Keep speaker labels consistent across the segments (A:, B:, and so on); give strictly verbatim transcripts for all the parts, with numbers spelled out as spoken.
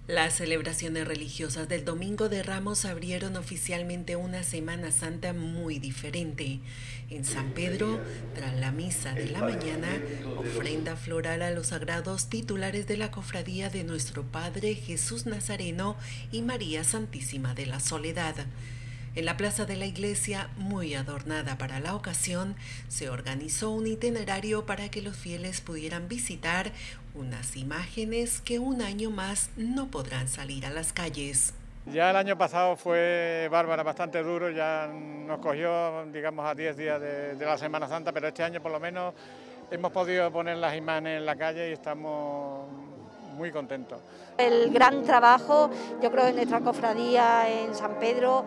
A: Las celebraciones religiosas del Domingo de Ramos abrieron oficialmente una Semana Santa muy diferente. En San Pedro, tras la misa de la mañana, ofrenda floral a los sagrados titulares de la cofradía de nuestro Padre Jesús Nazareno y María Santísima de la Soledad. En la plaza de la iglesia, muy adornada para la ocasión, se organizó un itinerario para que los fieles pudieran visitar unas imágenes que un año más no podrán salir a las calles.
B: Ya el año pasado fue bárbara, bastante duro, ya nos cogió, digamos, a diez días de, de la Semana Santa, pero este año por lo menos hemos podido poner las imágenes en la calle y estamos muy contentos.
C: El gran trabajo, yo creo, en nuestra cofradía en San Pedro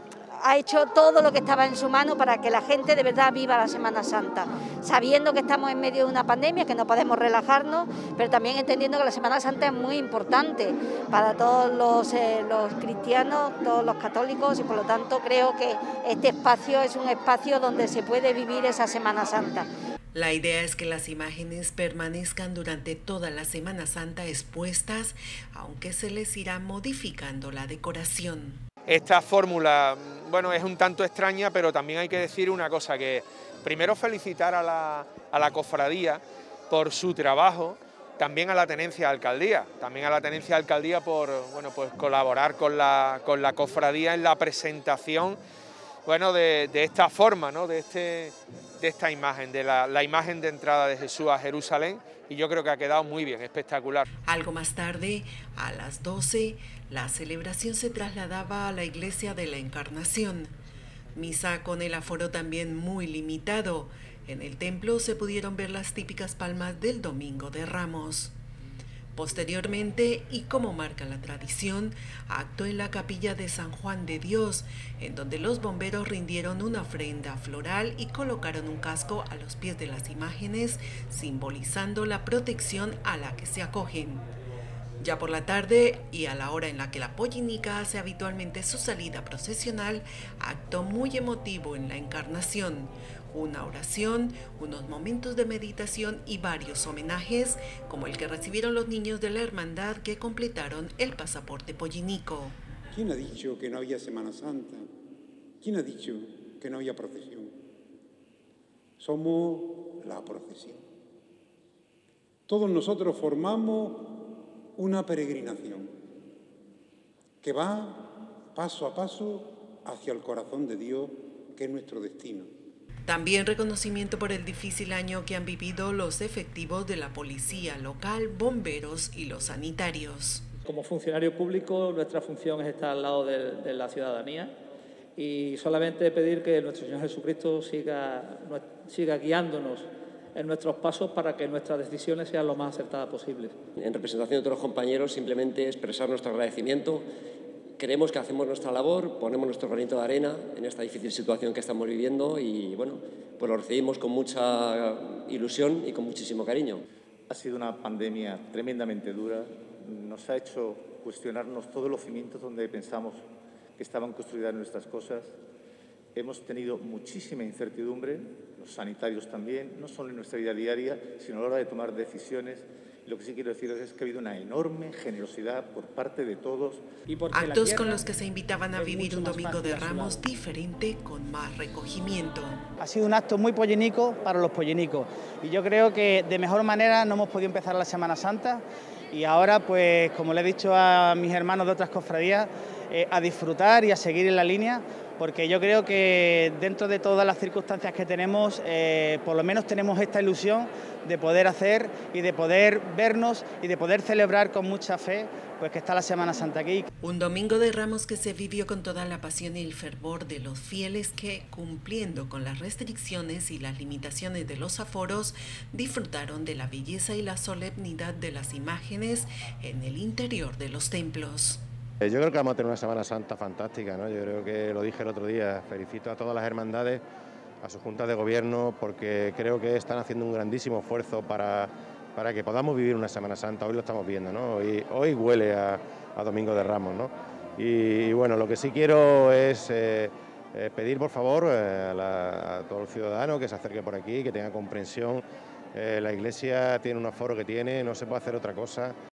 C: ha hecho todo lo que estaba en su mano para que la gente de verdad viva la Semana Santa, sabiendo que estamos en medio de una pandemia, que no podemos relajarnos, pero también entendiendo que la Semana Santa es muy importante para todos los, eh, los cristianos, todos los católicos, y por lo tanto creo que este espacio es un espacio donde se puede vivir esa Semana Santa.
A: La idea es que las imágenes permanezcan durante toda la Semana Santa expuestas, aunque se les irá modificando la decoración.
D: Esta fórmula, bueno, es un tanto extraña, pero también hay que decir una cosa, que primero felicitar a la, a la cofradía por su trabajo, también a la tenencia de alcaldía, también a la tenencia de alcaldía por, bueno, pues colaborar con la, con la cofradía en la presentación, bueno, de, de esta forma, ¿no? de, este, de esta imagen, de la, la imagen de entrada de Jesús a Jerusalén, y yo creo que ha quedado muy bien, espectacular.
A: Algo más tarde, a las doce, la celebración se trasladaba a la iglesia de la Encarnación. Misa con el aforo también muy limitado. En el templo se pudieron ver las típicas palmas del Domingo de Ramos. Posteriormente, y como marca la tradición, acto en la capilla de San Juan de Dios, en donde los bomberos rindieron una ofrenda floral y colocaron un casco a los pies de las imágenes, simbolizando la protección a la que se acogen. Ya por la tarde, y a la hora en la que la Pollinica hace habitualmente su salida procesional, acto muy emotivo en la Encarnación. Una oración, unos momentos de meditación y varios homenajes, como el que recibieron los niños de la hermandad que completaron el pasaporte pollinico.
E: ¿Quién ha dicho que no había Semana Santa? ¿Quién ha dicho que no había procesión? Somos la procesión. Todos nosotros formamos una peregrinación que va paso a paso hacia el corazón de Dios, que es nuestro destino.
A: También reconocimiento por el difícil año que han vivido los efectivos de la policía local, bomberos y los sanitarios.
F: Como funcionario público, nuestra función es estar al lado de, de la ciudadanía y solamente pedir que nuestro Señor Jesucristo siga, siga guiándonos en nuestros pasos para que nuestras decisiones sean lo más acertadas posibles.
G: En representación de todos los compañeros, simplemente expresar nuestro agradecimiento. Creemos que hacemos nuestra labor, ponemos nuestro granito de arena en esta difícil situación que estamos viviendo y, bueno, pues lo recibimos con mucha ilusión y con muchísimo cariño.
H: Ha sido una pandemia tremendamente dura, nos ha hecho cuestionarnos todos los cimientos donde pensamos que estaban construidas nuestras cosas. Hemos tenido muchísima incertidumbre, los sanitarios también, no solo en nuestra vida diaria, sino a la hora de tomar decisiones. Lo que sí quiero decir es que ha habido una enorme generosidad por parte de todos.
A: Y actos con los que se invitaban a vivir un Domingo de Ramos diferente, con más recogimiento.
I: Ha sido un acto muy pollinico para los pollinicos y yo creo que de mejor manera no hemos podido empezar la Semana Santa y ahora, pues como le he dicho a mis hermanos de otras cofradías, eh, a disfrutar y a seguir en la línea, porque yo creo que dentro de todas las circunstancias que tenemos, eh, por lo menos tenemos esta ilusión de poder hacer y de poder vernos y de poder celebrar con mucha fe, pues que está la Semana Santa aquí.
A: Un Domingo de Ramos que se vivió con toda la pasión y el fervor de los fieles que, cumpliendo con las restricciones y las limitaciones de los aforos, disfrutaron de la belleza y la solemnidad de las imágenes en el interior de los templos.
J: Yo creo que vamos a tener una Semana Santa fantástica, ¿no? Yo creo que lo dije el otro día, felicito a todas las hermandades, a sus juntas de gobierno, porque creo que están haciendo un grandísimo esfuerzo para, para que podamos vivir una Semana Santa. Hoy lo estamos viendo, ¿no? Hoy, hoy huele a, a Domingo de Ramos, ¿no? Y, y bueno, lo que sí quiero es eh, eh, pedir, por favor, eh, a, la, a todo el ciudadano que se acerque por aquí, que tenga comprensión. Eh, la Iglesia tiene un aforo que tiene, no se puede hacer otra cosa.